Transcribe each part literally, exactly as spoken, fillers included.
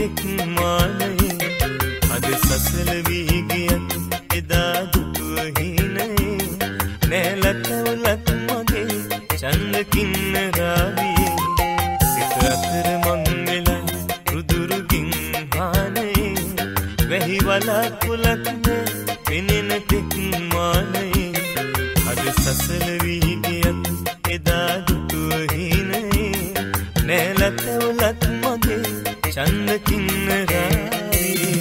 තෙක් මානයේ අද සසල වී ගියත් එදා දුටුව හිනයේ නැලතවලත් මගේ චන්ද කින්නරාවියේ සිත අතර මං වෙලා රුදුරුගින් හානයේ වැහි වලාකුලක් නෑ පෙනෙන තෙක් මානයේ අද සසල වී ගියත් එදා දුටුව හිනයේ නැලතවලත් මගේ චන්ද කින්නරාවියේ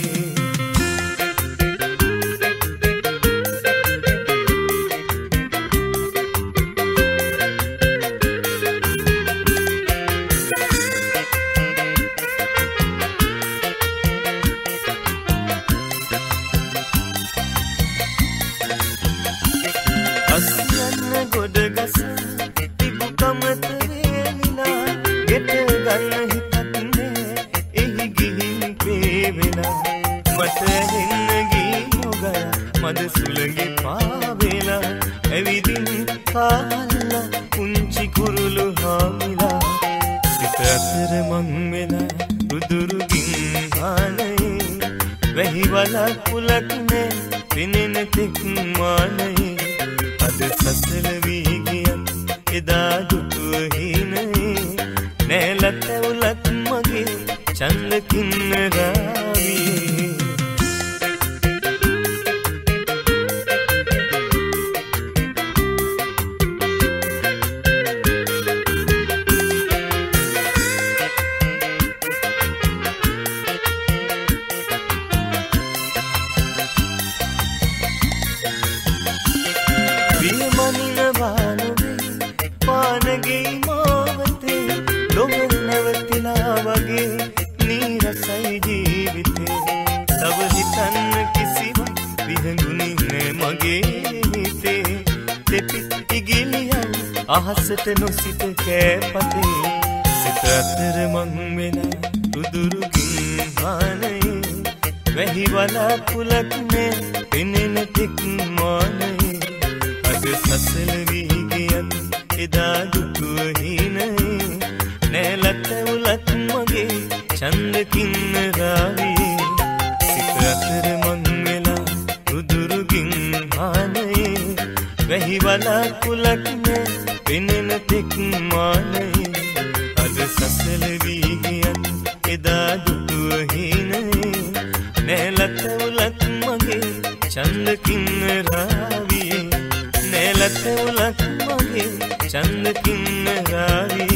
සුළඟේ පාවෙලා ඇවිදින් කාලා පුංචි කුරුළු හාමිලා සිත අතර මං වෙලා රුදුරුගින් හානයේ වැහි වලාකුලක් නෑ පෙනෙන තෙක් මානයේ අද සසල වී ගියත් එදා දුටුව හිනයේ නැලතවුලත් මගේ චන්ද කින්නරාවියේ පානගේ මාවතේ ලොව නැවතිලා වගේ නීරසයි ජීවිතේ තව හිතන්න කිසිවක් විහඟුනේ නෑ මගේ හිතේ දෙපිත් ඉගිලියන් අහසට නොසිට කෑපතේ සිත අතර මං වෙලා රුදුරුගින් හානයේ වැහි වලාකුලක් නෑ පෙනෙන තෙක් මානයේ අද සසල වී ගියත් එදා දුටුව හිනයේ නැලතවුලත් මගේ චන්ද කින්නරාවියේ සිත අතර මං වෙලා රුදුරුගින් හානයේ වැහි වලාකුලක් නෑ පෙනෙන තෙක් මානයේ අද සසල වී ගියත් එදා දුටුව හිනයේ නැලතවුලත් මගේ චන්ද කින්නරාවියේ නැලතවුලත් මගේ චන්ද කින්නරාවියේ